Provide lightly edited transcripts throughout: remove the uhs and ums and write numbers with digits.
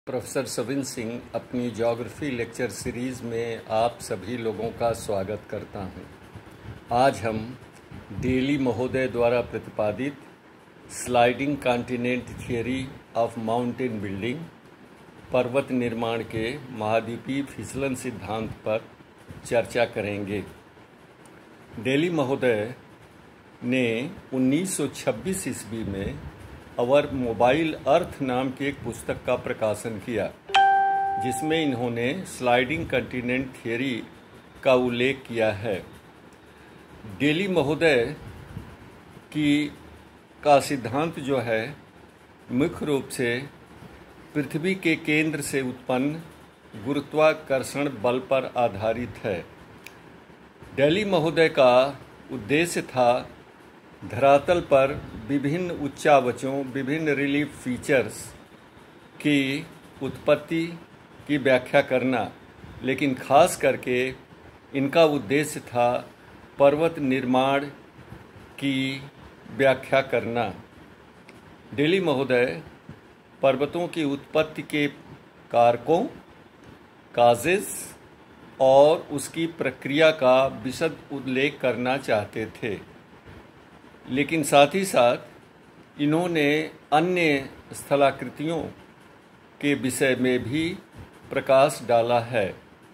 Professor Savin Singh अपनी geography lecture series में आप सभी लोगों का स्वागत करता हूं। आज हम डेली महोदय द्वारा प्रतिपादित sliding continent theory of mountain building पर्वत निर्माण के महाद्वीपीय फिसलन सिद्धांत पर चर्चा करेंगे। डेली महोदय ने 1926 ईस्वी में अवर मोबाइल अर्थ नाम की एक पुस्तक का प्रकाशन किया, जिसमें इन्होंने स्लाइडिंग कॉन्टिनेंट थियरी का उल्लेख किया है। डेली महोदय का सिद्धांत जो है मुख्य रूप से पृथ्वी के केंद्र से उत्पन्न गुरुत्वाकर्षण बल पर आधारित है। डेली महोदय का उद्देश्य था धरातल पर विभिन्न उच्चावचों, विभिन्न रिलीफ फीचर्स की उत्पत्ति की व्याख्या करना, लेकिन खास करके इनका उद्देश्य था पर्वत निर्माण की व्याख्या करना। डेली महोदय पर्वतों की उत्पत्ति के कारकों, काजेस और उसकी प्रक्रिया का विशद उल्लेख करना चाहते थे, लेकिन साथ ही साथ इन्होंने अन्य स्थलाकृतियों के विषय में भी प्रकाश डाला है।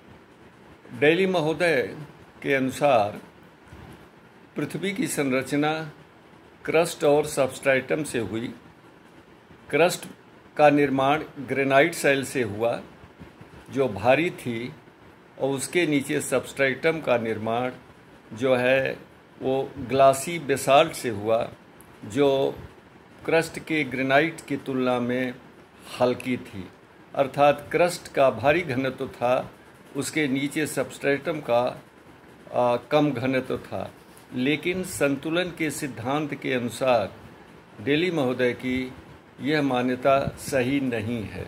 डेली महोदय के अनुसार पृथ्वी की संरचना क्रस्ट और सबस्ट्रेटम से हुई। क्रस्ट का निर्माण ग्रेनाइट शैल से हुआ जो भारी थी, और उसके नीचे सबस्ट्रेटम का निर्माण जो है वो ग्लासी बेसाल्ट से हुआ, जो क्रस्ट के ग्रेनाइट की तुलना में हल्की थी। अर्थात क्रस्ट का भारी घनत्व था, उसके नीचे सबस्ट्रेटम का कम घनत्व था। लेकिन संतुलन के सिद्धांत के अनुसार डेली महोदय की यह मान्यता सही नहीं है।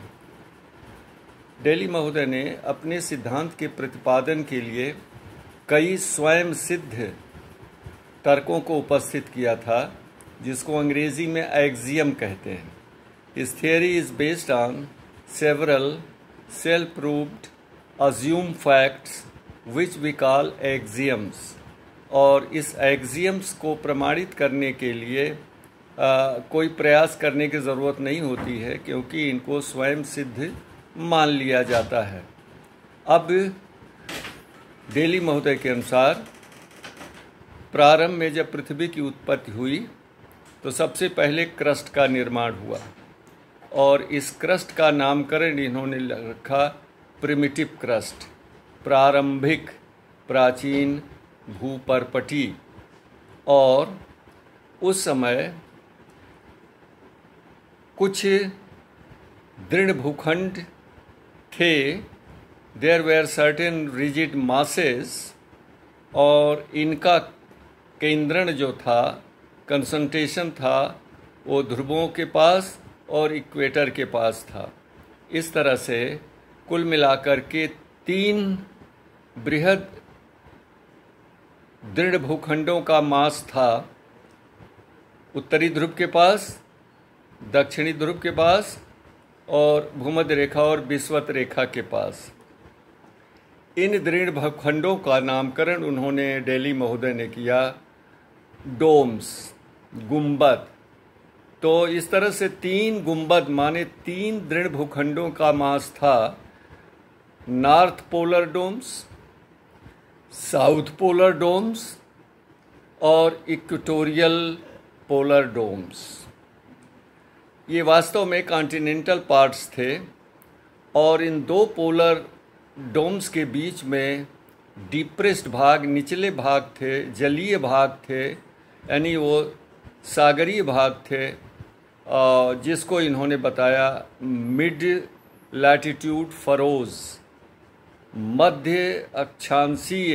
डेली महोदय ने अपने सिद्धांत के प्रतिपादन के लिए कई स्वयं सिद्ध तर्कों को उपस्थित किया था, जिसको अंग्रेजी में एक्सियम कहते हैं। His theory is based on several self proved assume facts which we call axioms. और इस एक्सियम्स को प्रमाणित करने के लिए कोई प्रयास करने की ज़रूरत नहीं होती है, क्योंकि इनको स्वयं सिद्ध मान लिया जाता है। अब डेली महोदय के अनुसार प्रारंभ में जब पृथ्वी की उत्पत्ति हुई तो सबसे पहले क्रस्ट का निर्माण हुआ, और इस क्रस्ट का नामकरण इन्होंने रखा प्रिमिटिव क्रस्ट, प्रारंभिक प्राचीन भूपर्पटी। और उस समय कुछ दृढ़ भूखंड थे, there were certain rigid masses, और इनका केंद्रण जो था, कंसंट्रेशन था, वो ध्रुवों के पास और इक्वेटर के पास था। इस तरह से कुल मिलाकर के 3 बृहद दृढ़ भूखंडों का मास था, उत्तरी ध्रुव के पास, दक्षिणी ध्रुव के पास और भूमध्य रेखा और विषुवत रेखा के पास। इन दृढ़ भूखंडों का नामकरण उन्होंने डेली महोदय ने किया डोम्स, गुंबद। तो इस तरह से 3 गुंबद माने 3 दृढ़ भूखंडों का मास था। North polar domes, south polar domes और इक्वेटोरियल पोलर डोम्स। ये वास्तव में कॉन्टिनेंटल पार्ट्स थे, और इन 2 पोलर डोम्स के बीच में डिप्रेस्ड भाग, निचले भाग थे, जलीय भाग थे, यानी वो सागरीय भाग थे, जिसको इन्होंने बताया मिड लैटिट्यूड फरोज, मध्य अक्षांशीय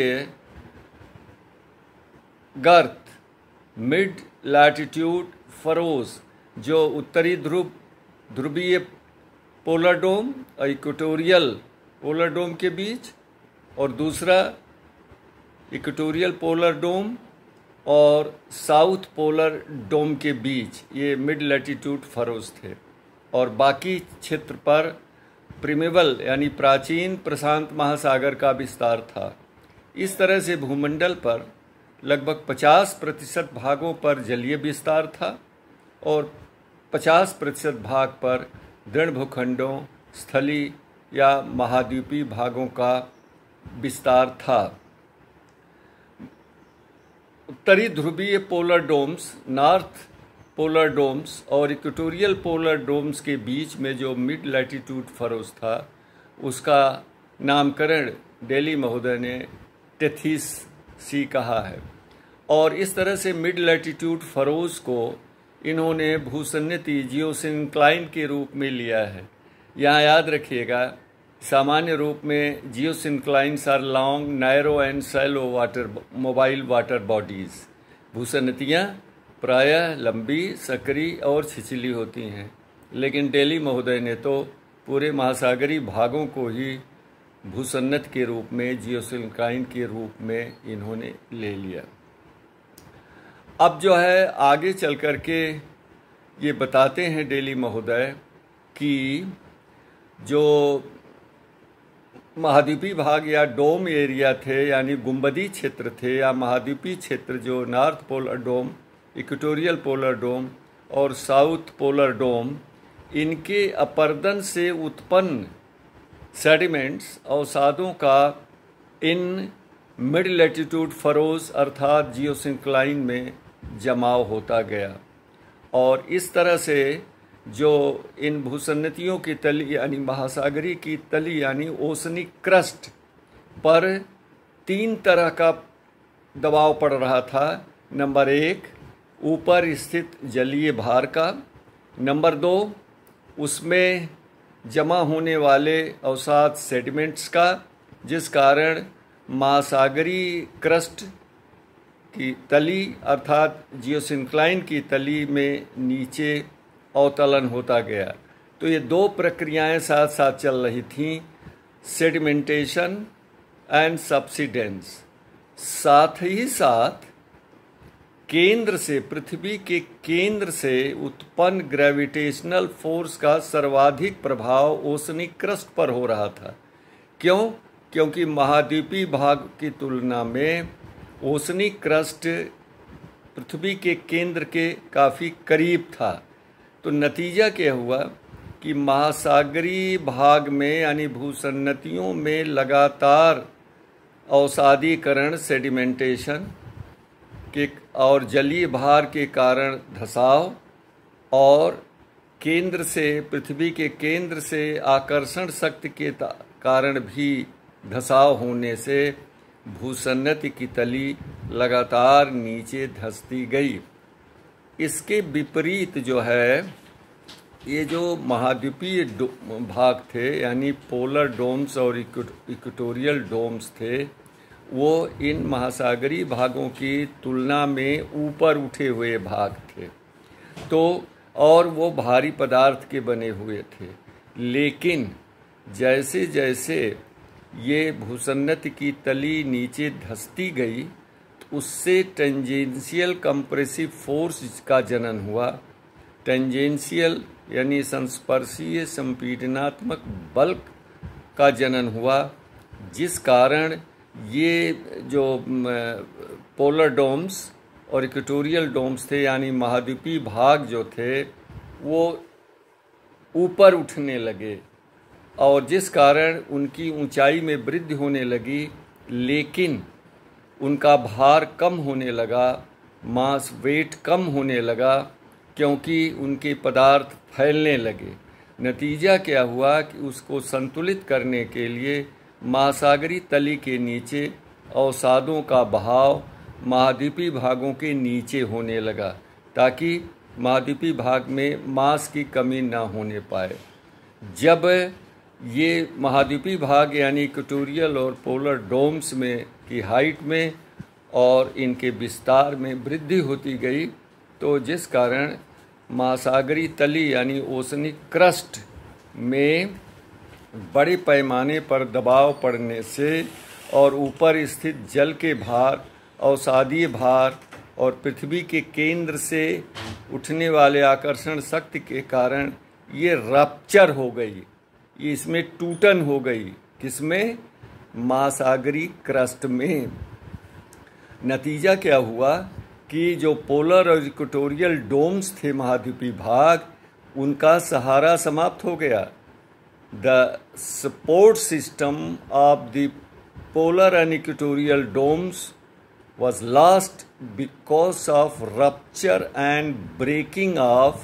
गर्त, मिड लैटिट्यूड फरोज, जो उत्तरी ध्रुवीय पोलर डोम और इक्वेटोरियल पोलर डोम के बीच, और दूसरा इक्वेटोरियल पोलर डोम और साउथ पोलर डोम के बीच, ये मिड लैटिट्यूड फरोज थे। और बाकी क्षेत्र पर प्रिमेवल यानी प्राचीन प्रशांत महासागर का विस्तार था। इस तरह से भूमंडल पर लगभग 50% भागों पर जलीय विस्तार था और 50% भाग पर दृढ़ भूखंडों, स्थलीय या महाद्वीपीय भागों का विस्तार था। उत्तरी ध्रुवीय polar domes, north polar domes और इक्वेटोरियल पोलर डोम्स के बीच में जो मिड लैटिट्यूड फरोज था, उसका नामकरण डेली महोदय ने टेथीस सी कहा है। और इस तरह से मिड लैटिट्यूड फरोज को इन्होंने भूसन्नति जियोसिंक्लाइन के रूप में लिया है। यहाँ याद रखिएगा, सामान्य रूप में geosynclines are long, narrow and shallow water mobile water bodies. भूसन्नतियाँ प्रायः लंबी, सकरी और छिछली होती हैं, लेकिन डेली महोदय ने तो पूरे महासागरी भागों को ही भूसन्नत के रूप में, जियोसिंक्लाइन के रूप में इन्होंने ले लिया। अब जो है आगे चल कर के ये बताते हैं डेली महोदय कि जो महाद्वीपीय भाग या डोम एरिया थे, यानी गुंबदी क्षेत्र थे या महाद्वीपीय क्षेत्र, जो north polar dome, equatorial polar dome और साउथ पोलर डोम, इनके अपर्दन से उत्पन्न सेडिमेंट्स अवसादों का इन मिड लैटिट्यूड फरोज अर्थात जियोसिंक्लाइन में जमाव होता गया। और इस तरह से जो इन भूसन्नतियों की तली यानी महासागरी की तली यानी ओशनिक क्रस्ट पर 3 तरह का दबाव पड़ रहा था। नंबर 1, ऊपर स्थित जलीय भार का। नंबर 2, उसमें जमा होने वाले अवसाद सेडिमेंट्स का, जिस कारण महासागरी क्रस्ट की तली अर्थात जियोसिंक्लाइन की तली में नीचे अवतलन होता गया। तो ये 2 प्रक्रियाएं साथ साथ चल रही थीं, सेडिमेंटेशन एंड सबसिडेंस। साथ ही साथ केंद्र से, पृथ्वी के केंद्र से उत्पन्न ग्रेविटेशनल फोर्स का सर्वाधिक प्रभाव ओशनिक क्रस्ट पर हो रहा था। क्यों? क्योंकि महाद्वीपीय भाग की तुलना में ओशनिक क्रस्ट पृथ्वी के केंद्र के काफ़ी करीब था। तो नतीजा क्या हुआ कि महासागरी भाग में यानी भूसन्नतियों में लगातार अवसादीकरण, सेडिमेंटेशन के और जलीय भार के कारण धसाव और केंद्र से, पृथ्वी के केंद्र से आकर्षण शक्ति के कारण भी धसाव होने से भूसन्नति की तली लगातार नीचे धंसती गई। इसके विपरीत जो है, ये जो महाद्वीपीय भाग थे यानी पोलर डोम्स और इक्वेटोरियल डोम्स थे, वो इन महासागरी भागों की तुलना में ऊपर उठे हुए भाग थे। तो और वो भारी पदार्थ के बने हुए थे। लेकिन जैसे जैसे ये भूसन्नति की तली नीचे धंसती गई, उससे टेंजेंशियल कंप्रेसिव फोर्स का जनन हुआ। टेंजेंशियल यानी संस्पर्शीय संपीडनात्मक बल का जनन हुआ, जिस कारण ये जो पोलर डोम्स और इक्वेटोरियल डोम्स थे यानी महाद्वीपीय भाग जो थे, वो ऊपर उठने लगे और जिस कारण उनकी ऊंचाई में वृद्धि होने लगी, लेकिन उनका भार कम होने लगा, मास वेट कम होने लगा, क्योंकि उनके पदार्थ फैलने लगे। नतीजा क्या हुआ कि उसको संतुलित करने के लिए महासागरी तली के नीचे अवसादों का बहाव महाद्वीपीय भागों के नीचे होने लगा, ताकि महाद्वीपीय भाग में मास की कमी ना होने पाए। जब ये महाद्वीपीय भाग यानी इक्वेटोरियल और पोलर डोम्स में की हाइट में और इनके विस्तार में वृद्धि होती गई, तो जिस कारण महासागरी तली यानी ओशनिक क्रस्ट में बड़े पैमाने पर दबाव पड़ने से और ऊपर स्थित जल के भार, अवसादीय भार और पृथ्वी के केंद्र से उठने वाले आकर्षण शक्ति के कारण ये रप्चर हो गई। इसमें टूटन हो गई। किसमें? महासागरीय क्रस्ट में। नतीजा क्या हुआ कि जो पोलर और इक्वेटोरियल डोम्स थे महाद्वीपीय भाग, उनका सहारा समाप्त हो गया। The support system of the polar and equatorial domes was lost because of rupture and breaking of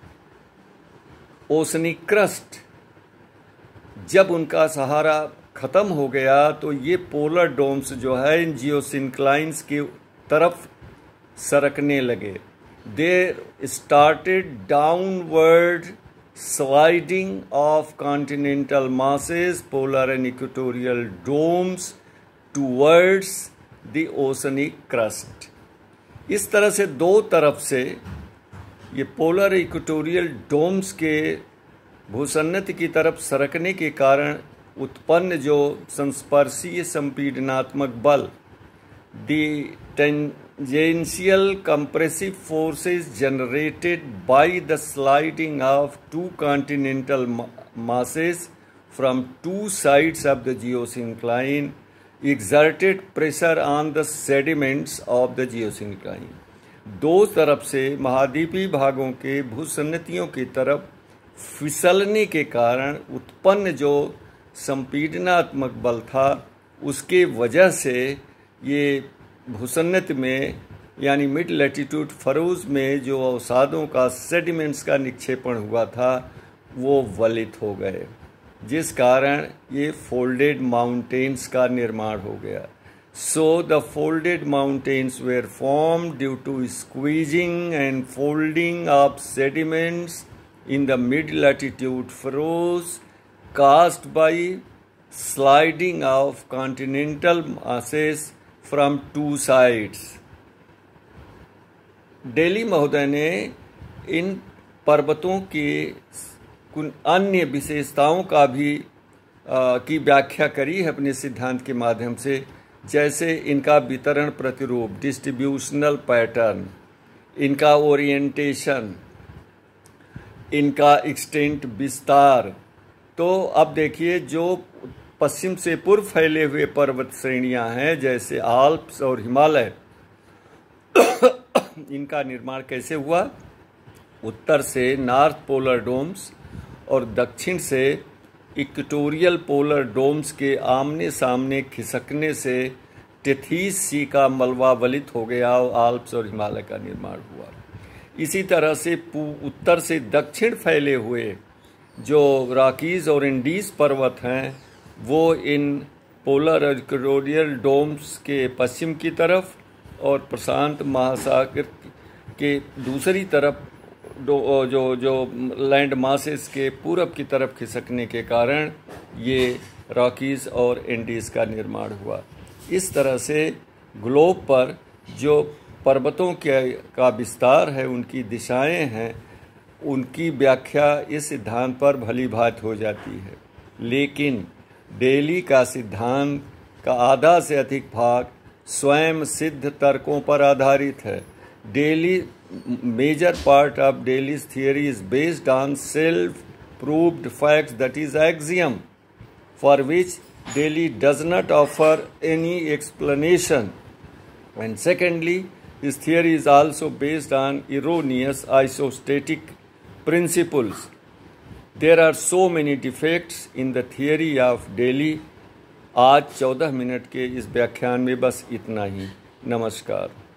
oceanic crust। जब उनका सहारा ख़त्म हो गया तो ये पोलर डोम्स जो है इन जियोसिंक्लाइंस की तरफ सरकने लगे। They started downward sliding of continental masses, polar and equatorial domes towards the oceanic crust. इस तरह से दो तरफ से ये पोलर इक्वेटोरियल डोम्स के भूसन्नति की तरफ सरकने के कारण उत्पन्न जो संस्पर्शीय संपीडनात्मक बल, the tangential compressive forces generated by the sliding of two continental masses from two sides of the geosyncline exerted pressure on the sediments of the geosyncline। दो तरफ से महाद्वीपीय भागों के भूसन्नतियों की तरफ फिसलने के कारण उत्पन्न जो संपीडनात्मक बल था, उसके वजह से ये भूसन्नति में यानी मिड लैटिट्यूड फरोज में जो अवसादों का सेडिमेंट्स का निक्षेपण हुआ था वो वलित हो गए, जिस कारण ये फोल्डेड माउंटेन्स का निर्माण हो गया। So the folded mountains were formed due to squeezing and folding of sediments in the mid latitude furrows caused by sliding of continental masses from two sides। Daly महोदय ने इन पर्वतों के कुछ अन्य विशेषताओं का भी की व्याख्या करी है अपने सिद्धांत के माध्यम से, जैसे इनका वितरण प्रतिरूप डिस्ट्रीब्यूशनल पैटर्न, इनका ओरिएंटेशन, इनका एक्सटेंट विस्तार। तो अब देखिए जो पश्चिम से पूर्व फैले हुए पर्वत श्रेणियां हैं जैसे आल्प्स और हिमालय, इनका निर्माण कैसे हुआ? उत्तर से नॉर्थ पोलर डोम्स और दक्षिण से इक्वेटोरियल पोलर डोम्स के आमने सामने खिसकने से टेथीस सी का मलबा वलित हो गया और आल्प्स और हिमालय का निर्माण हुआ। इसी तरह से उत्तर से दक्षिण फैले हुए जो रॉकीज और इंडीज पर्वत हैं वो इन पोलर और इक्वेटोरियल डोम्स के पश्चिम की तरफ और प्रशांत महासागर के दूसरी तरफ जो लैंड मासेस के पूरब की तरफ खिसकने के कारण ये रॉकीज और इंडीज का निर्माण हुआ। इस तरह से ग्लोब पर जो पर्वतों का विस्तार है, उनकी दिशाएं हैं, उनकी व्याख्या इस सिद्धांत पर भली भांति हो जाती है। लेकिन डेली का सिद्धांत का आधा से अधिक भाग स्वयं सिद्ध तर्कों पर आधारित है। Daly major part of Daly's theory is based on self proved facts, that is axiom, for which Daly does not offer any explanation. And secondly, his theory is also based on erroneous isostatic principles। There are so many defects in the theory of Daly। आज 14 minute के इस व्याख्यान में बस इतना ही। नमस्कार।